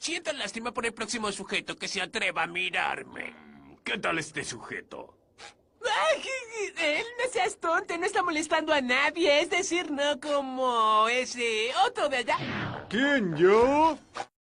Siento lástima por el próximo sujeto que se atreva a mirarme. ¿Qué tal este sujeto? Ay, él, no seas tonto, no está molestando a nadie. Es decir, no como ese otro de allá. ¿Quién, yo?